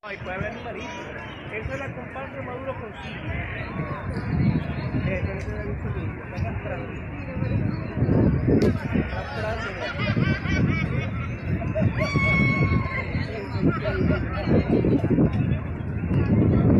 Ahí puede haber animalitos. Esa es la comparsa de Maduro con sí. Tiene que ver mucho lindo. Está castrando. Castrando.